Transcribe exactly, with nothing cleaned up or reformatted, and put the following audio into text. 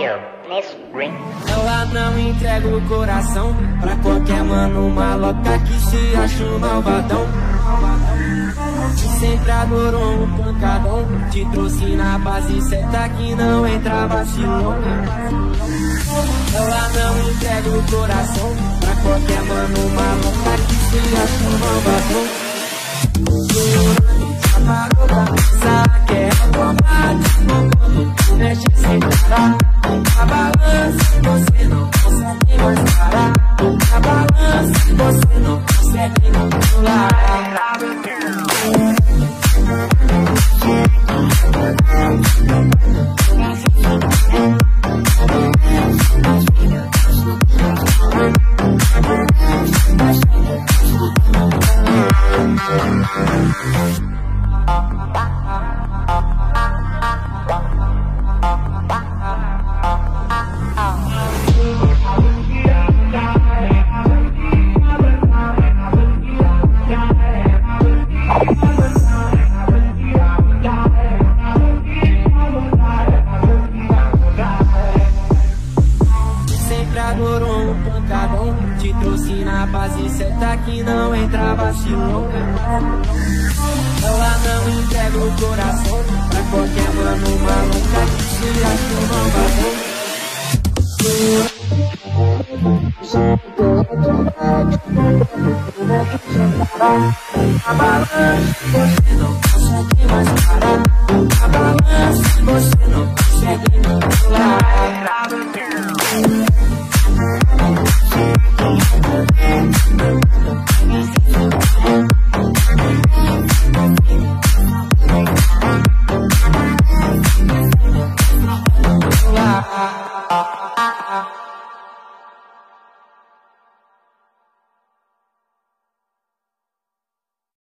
Audio, Miss Ring. Ela não entrega o coração pra qualquer mano maloca que se acha um malvadão. Sempre adorou um pancadão, te trouxe na base certa que não entra vacilão. Ela não entrega o coração pra qualquer mano maloca que se acha um malvadão. Já parou pra pensar que é automático quando tu mexe sem parar. A balança você não consegue mais parar. A balança você não consegue controlar. Adorou um pancadão, te trouxe na base certa que não entra vacilão. Ela não entrega o coração pra qualquer mano maluca que se acha um malvadão. A balança você não consegue mais parar. A balança você não consegue controlar. Ah